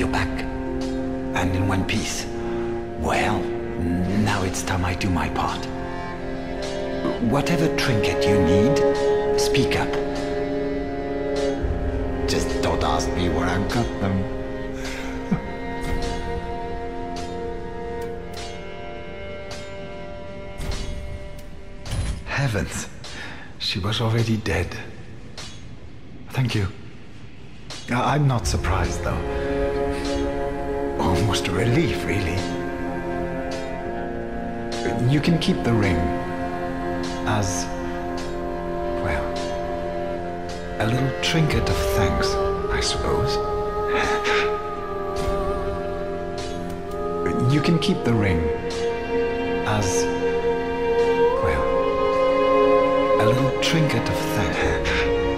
you're back. And in one piece. Well, now it's time I do my part. Whatever trinket you need, speak up. Just don't ask me where I got them. Heavens, she was already dead. Thank you. I'm not surprised, though. Almost a relief, really. You can keep the ring as, well, a little trinket of thanks, I suppose. You can keep the ring as, well, a little trinket of thanks.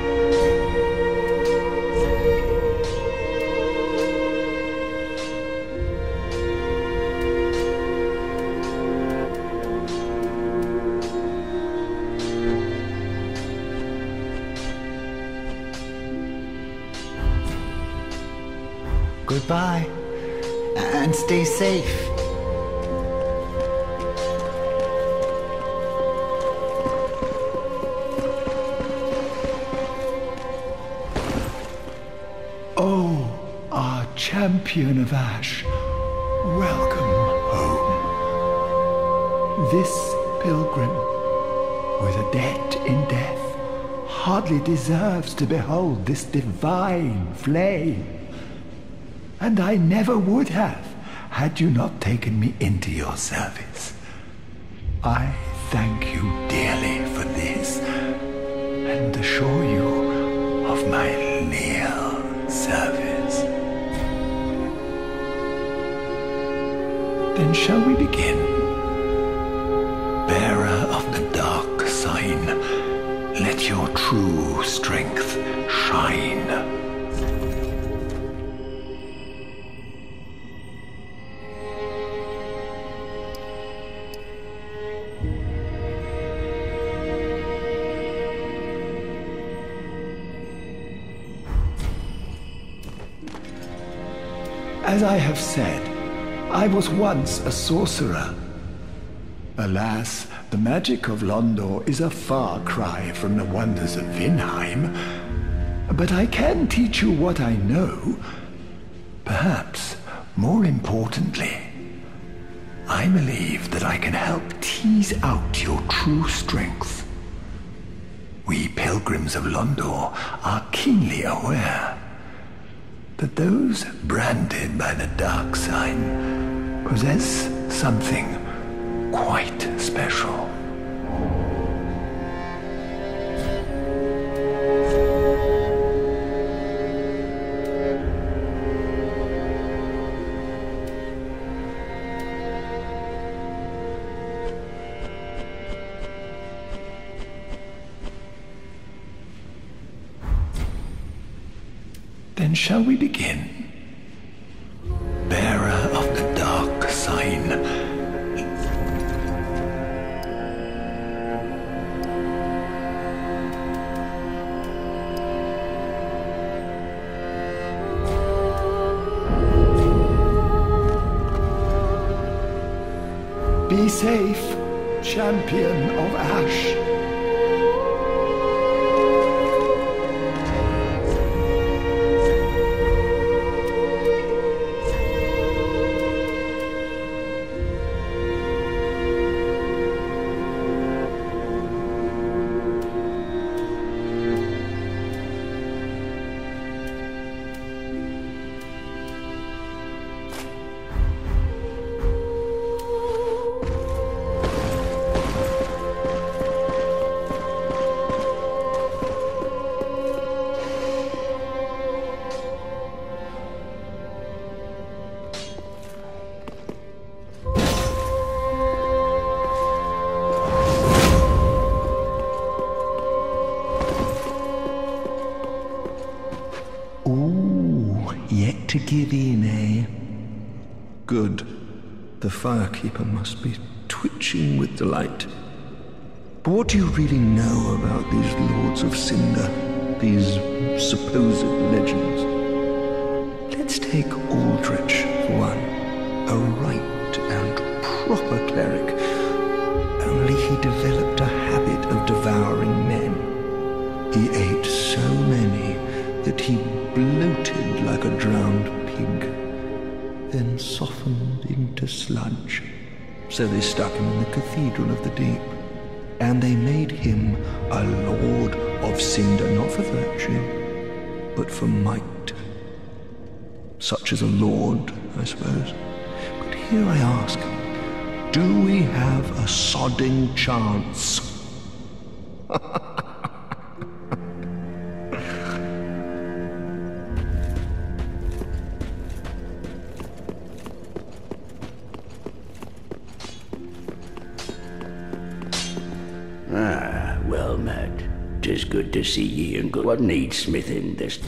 Goodbye, and stay safe. Oh, our champion of Ash, welcome home. This pilgrim, with a debt in death, hardly deserves to behold this divine flame. And I never would have, had you not taken me into your service. I thank you dearly for this, and assure you of my leal service. Then shall we begin? Bearer of the dark sign, let your true strength shine. As I have said, I was once a sorcerer. Alas, the magic of Londor is a far cry from the wonders of Vinheim. But I can teach you what I know. Perhaps, more importantly, I believe that I can help tease out your true strength. We pilgrims of Londor are keenly aware that those branded by the dark sign possess something quite special. Then shall we begin? Bearer of the dark sign. Be safe, champion of Ash. To give in, eh? Good. The Firekeeper must be twitching with delight. But what do you really know about these Lords of Cinder, these supposed legends? Let's take Aldrich for one, a right and proper cleric, only he developed a habit of devouring men. He ate so many that he bloated like a drowned pig, then softened into sludge. So they stuck him in the Cathedral of the Deep, and they made him a Lord of Cinder, not for virtue, but for might. Such as a lord, I suppose. But here I ask, do we have a sodding chance? Well, Matt, 'tis good to see ye, and good. What needs smithing this?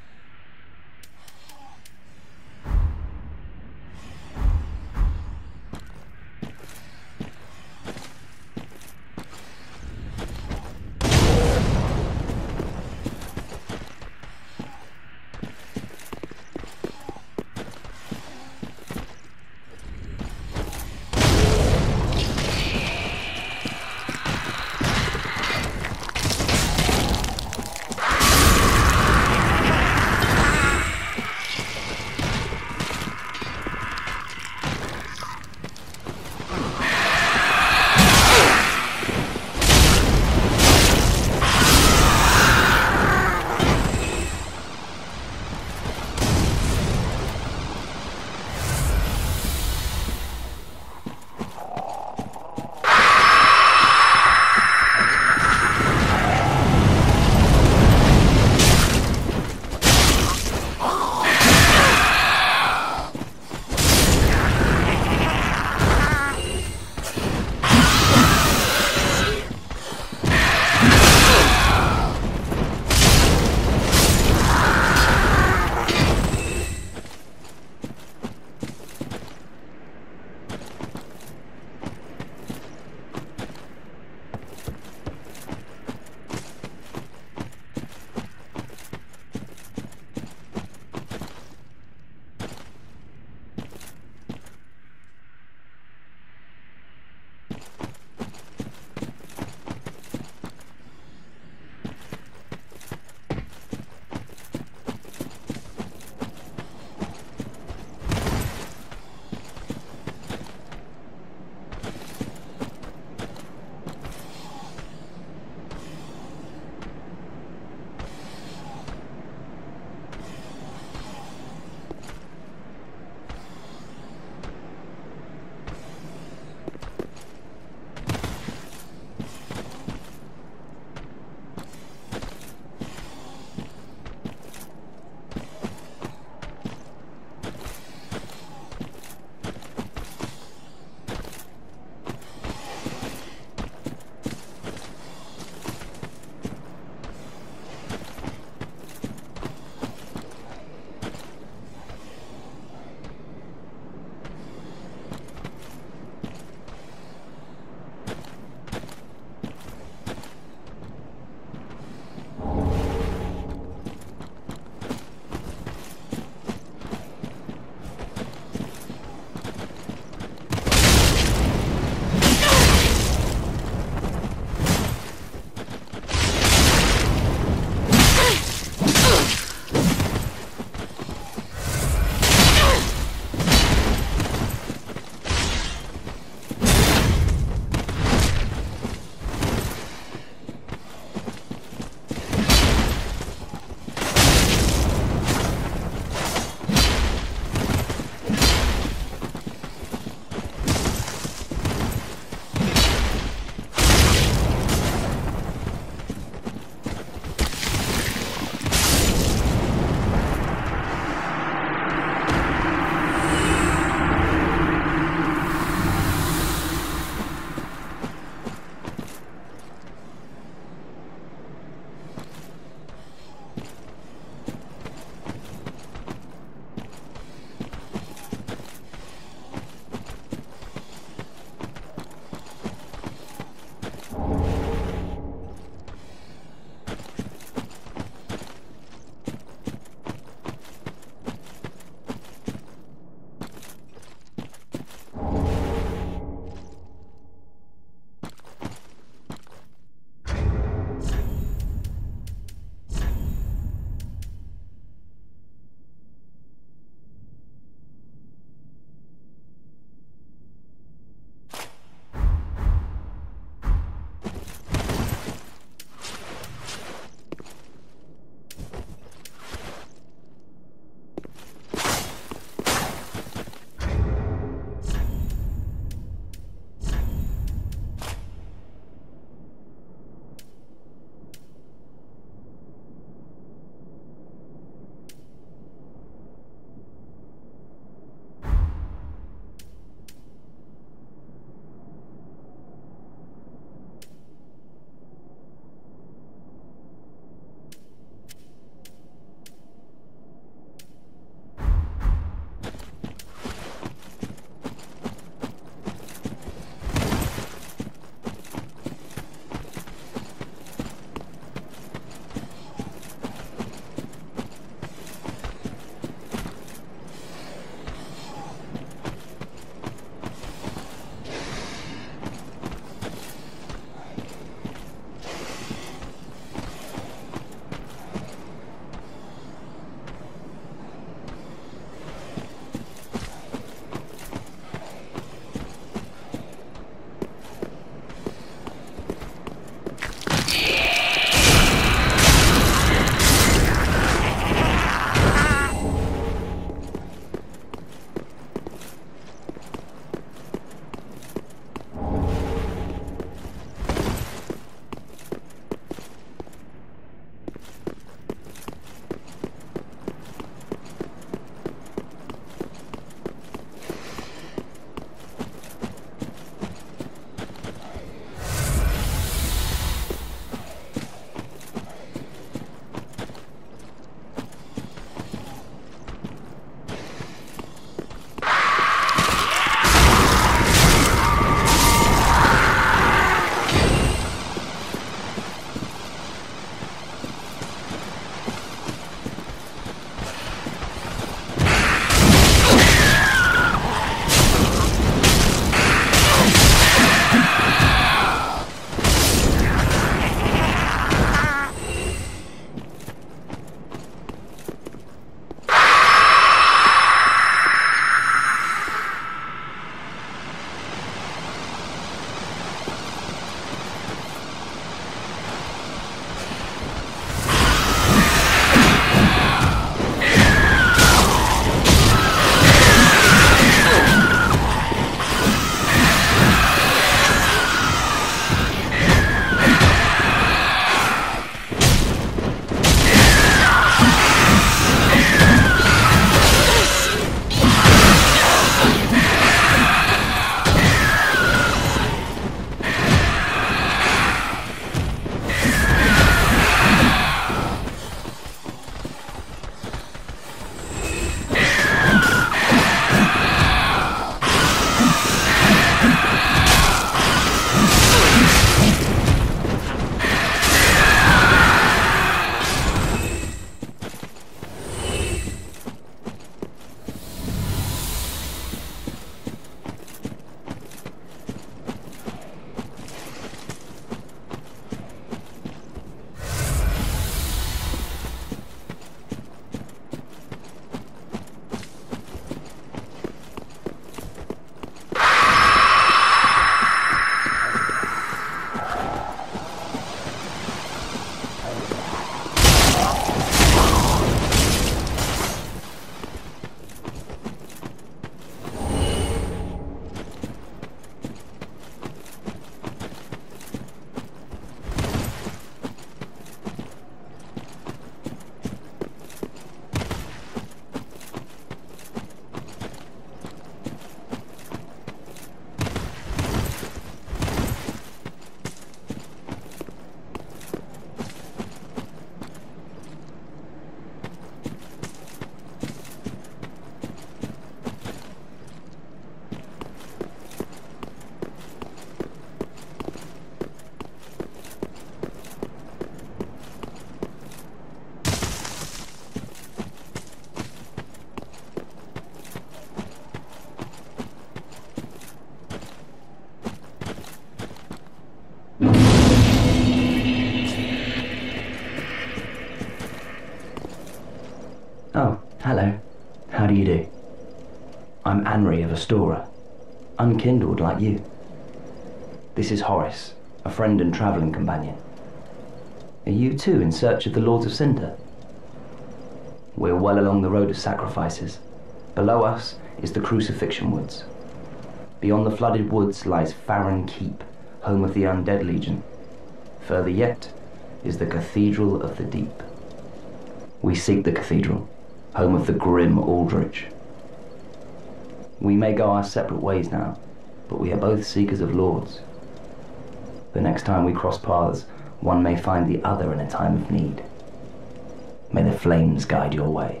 I'm Anri of Astora, unkindled like you. This is Horace, a friend and travelling companion. Are you too in search of the Lords of Cinder? We're well along the road of sacrifices. Below us is the Crucifixion Woods. Beyond the flooded woods lies Farron Keep, home of the Undead Legion. Further yet is the Cathedral of the Deep. We seek the cathedral, home of the grim Aldrich. We may go our separate ways now, but we are both seekers of lords. The next time we cross paths, one may find the other in a time of need. May the flames guide your way.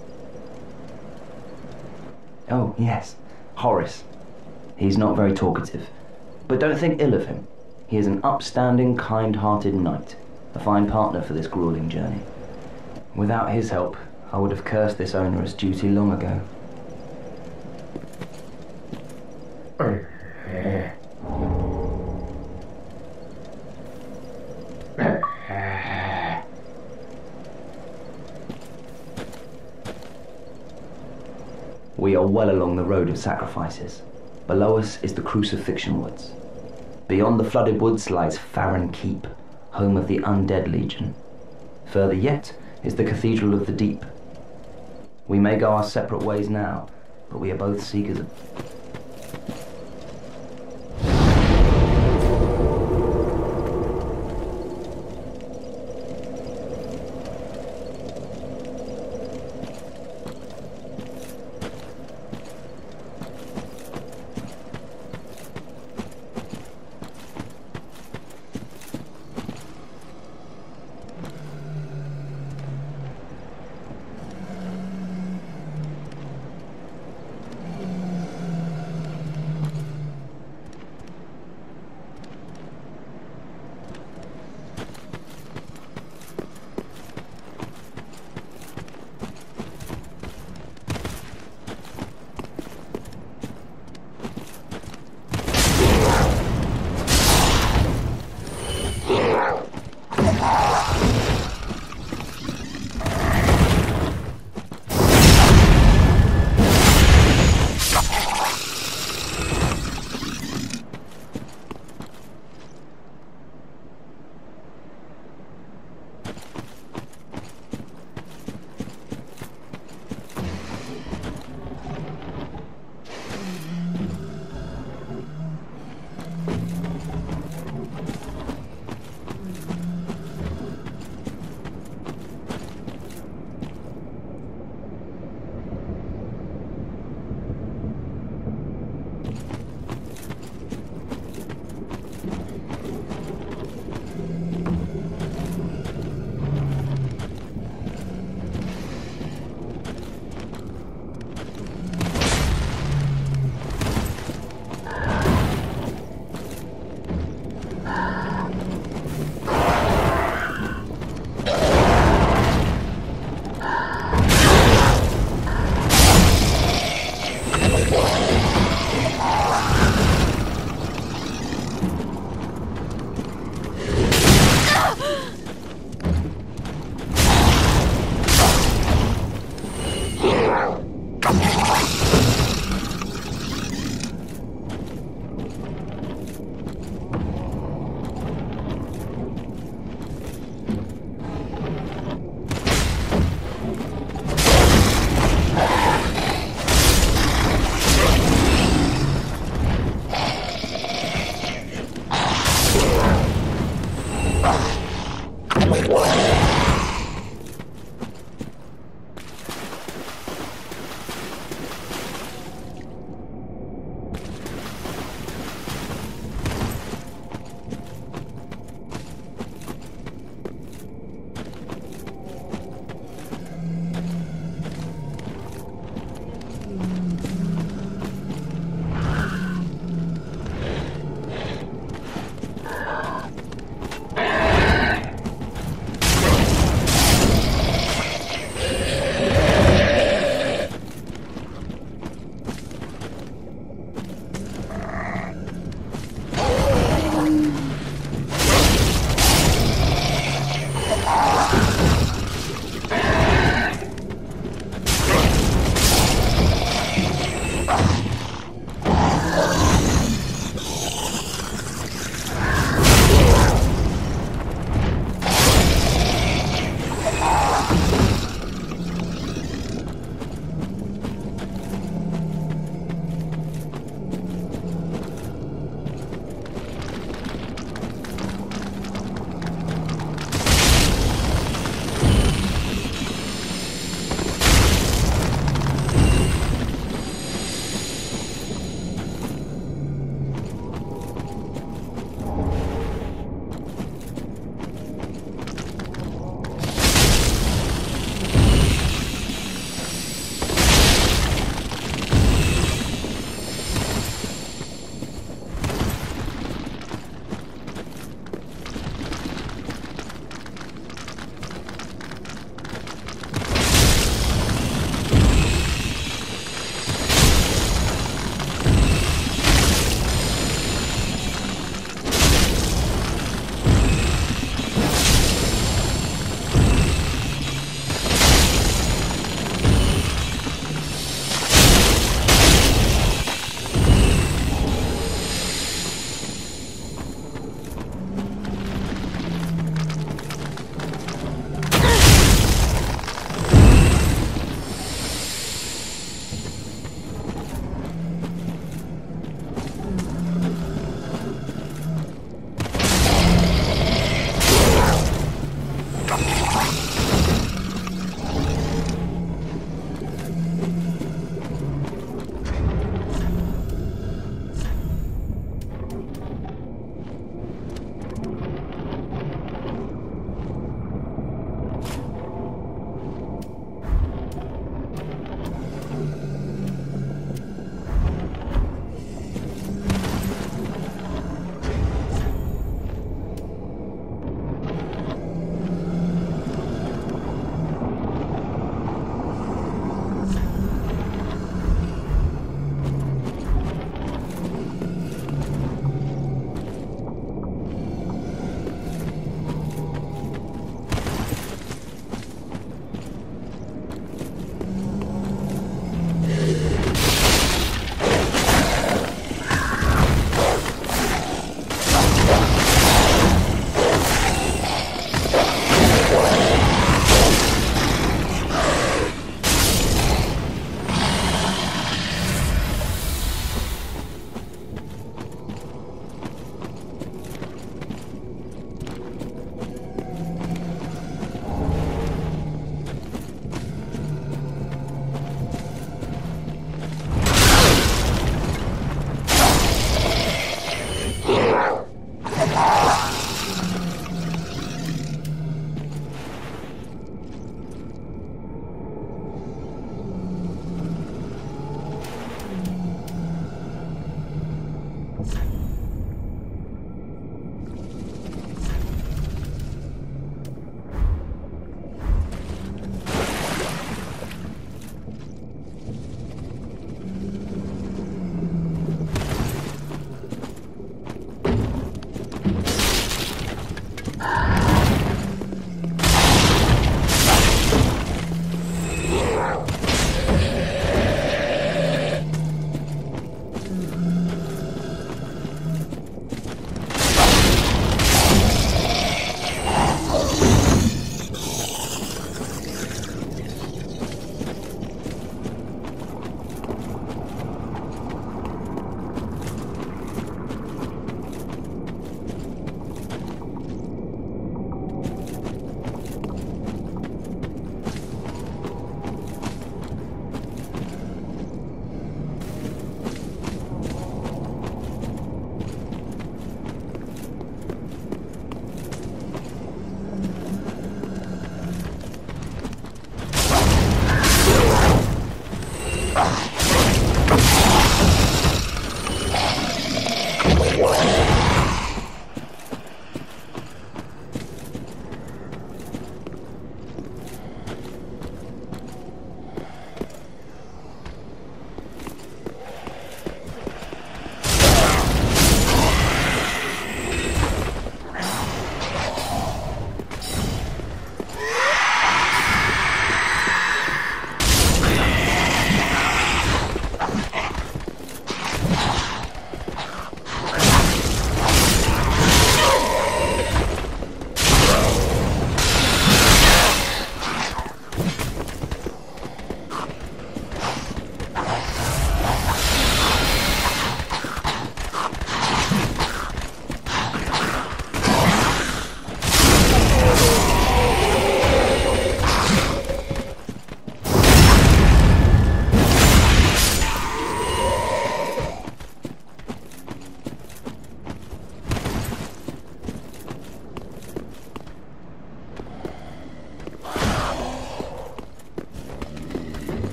Oh, yes, Horace. He's not very talkative, but don't think ill of him. He is an upstanding, kind-hearted knight, a fine partner for this grueling journey. Without his help, I would have cursed this onerous duty long ago. We are well along the road of sacrifices. Below us is the Crucifixion Woods. Beyond the flooded woods lies Farron Keep, home of the Undead Legion. Further yet is the Cathedral of the Deep. We may go our separate ways now, but we are both seekers of...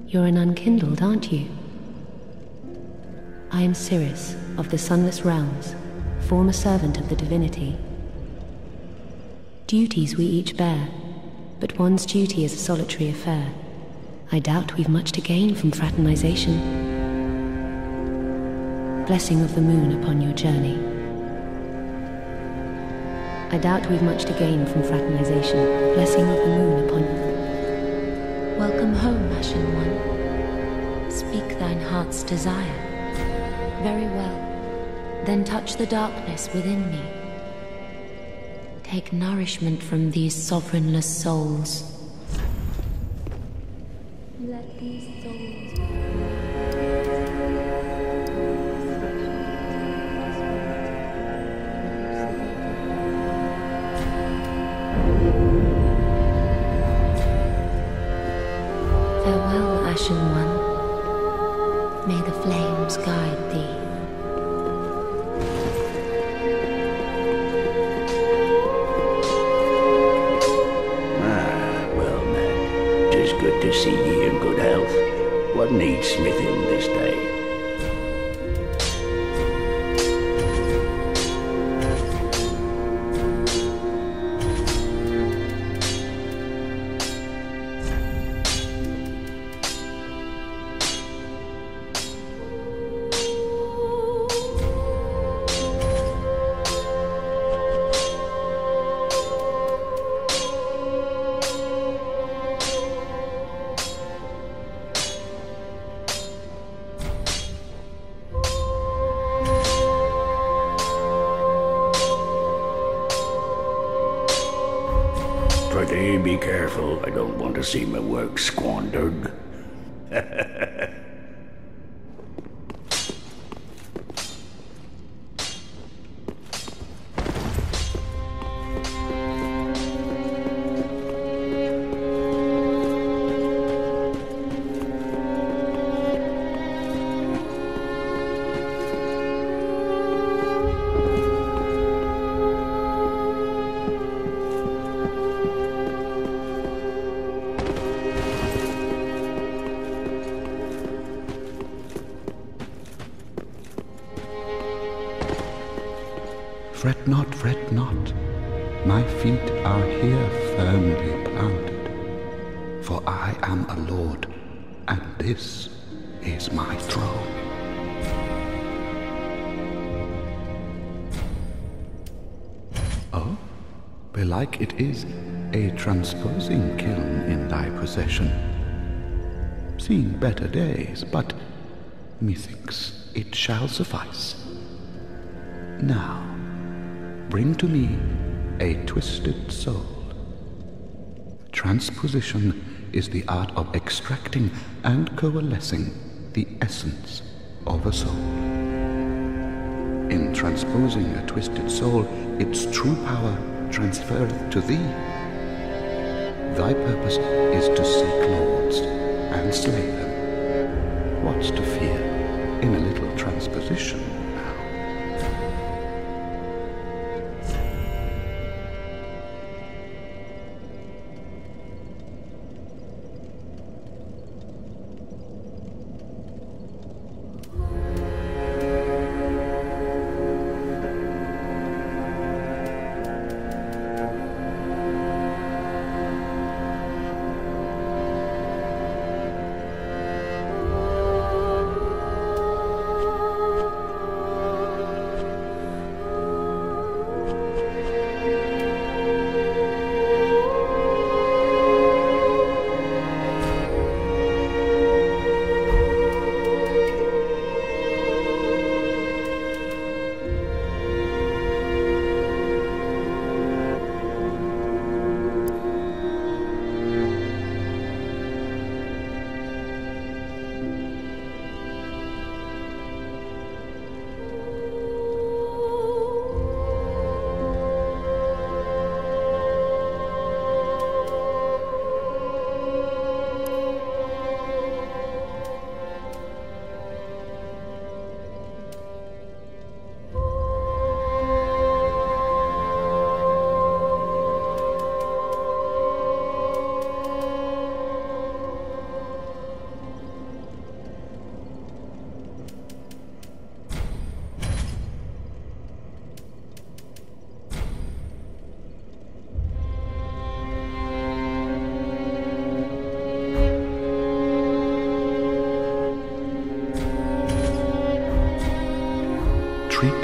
You're an unkindled, aren't you? I am Sirius, of the Sunless Realms, former servant of the divinity. Duties we each bear, but one's duty is a solitary affair. I doubt we've much to gain from fraternization. Blessing of the moon upon your journey. I doubt we've much to gain from fraternization. Blessing of the moon upon you. Welcome home, Ashen One. Speak thine heart's desire. Very well. Then touch the darkness within me. Take nourishment from these sovereignless souls. Let these souls... Farewell, Ashen One. May the flames guide thee. Well, man, 'tis good to see ye in good health. What needs smithing this day? Pretty be careful. I don't want to see my work squandered. Fret not, my feet are here firmly planted, for I am a lord, and this is my throne. Oh, belike it is a transposing kiln in thy possession. Seen better days, but methinks it shall suffice. Now, bring to me a twisted soul. Transposition is the art of extracting and coalescing the essence of a soul. In transposing a twisted soul, its true power transferreth to thee. Thy purpose is to seek lords and slay them. What's to fear in a little transposition?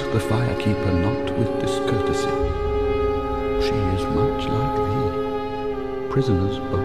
the firekeeper not with discourtesy. She is much like thee, prisoners both.